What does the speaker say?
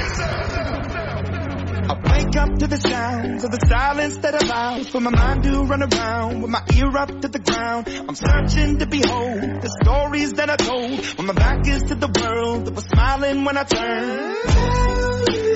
I wake up to the sounds of the silence that allows for my mind to run around with my ear up to the ground. I'm searching to behold the stories that I told when my back is to the world that was smiling when I turned.